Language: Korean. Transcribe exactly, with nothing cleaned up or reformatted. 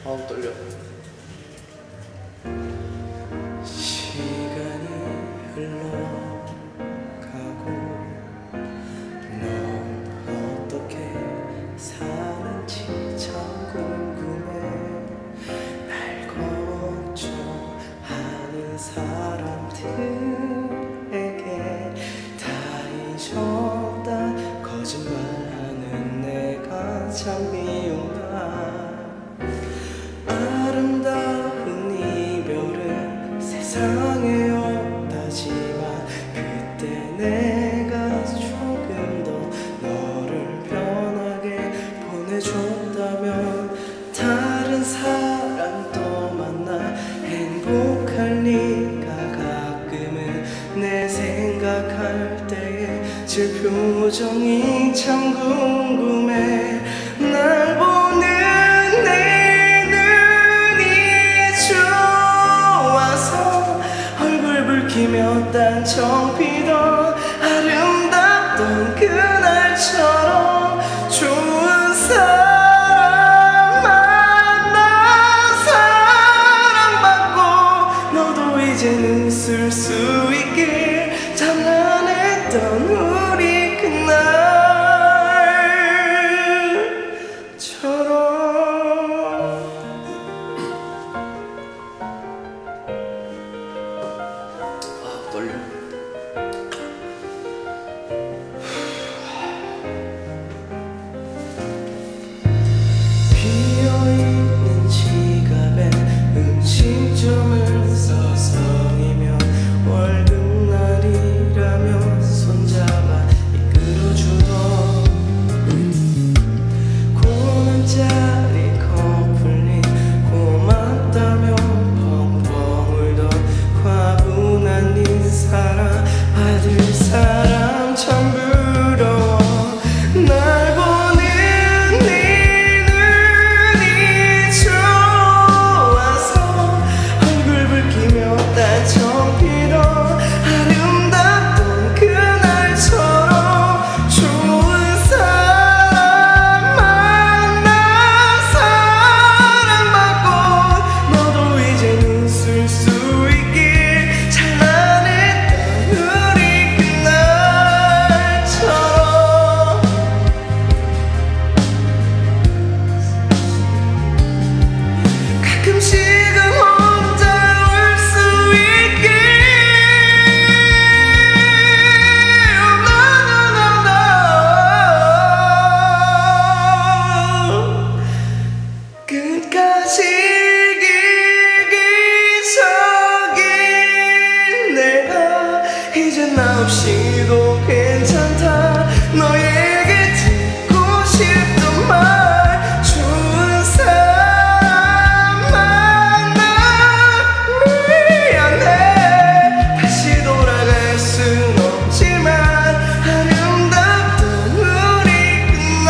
아우 떨려. 시간이 흘러가고 넌 어떻게 사는지 참 궁금해. 날 걱정하는 사람들에게 다 잊었다 거짓말하는 내가 참 미운가. 아름다운 이별은 세상에 없다지만 그때 내가 조금 더 너를 편하게 보내줬다면 다른 사람도 만나 행복할 리가. 가끔은 내 생각할 때에 질 표정이 참 궁금해. 날 보는 내 붉히며 단청 피던 아름답던 그날처럼 좋은 사람 만나 사랑받고 너도 이제는 웃을 수 있길. 장난했던 우리 그날처럼. 떨려. 비어있는 지갑에 음식점을 서성이며 월급날이라며 손잡아 이끌어주던 고난짜리 커플링 고맙다며 펑펑 울던 과분한 인사랑 받을 사람 참 부러워. 날 보는 네 눈이 좋아서 얼굴 붉히며 단청 피던 아름답던 그날처럼 좋은 사람 만나 사랑받고 너도 이젠 웃을 수 있길. 찬란했던 우리 그날처럼. 가끔씩은 혼자 울 수 있길. 끝까지 이기적인 내가 이젠 나 없이도 괜찮다. 너에게 듣고 싶던 말 좋은 사람 만나 미안해. 다시 돌아갈 순 없지만 아름답던 우리 그날.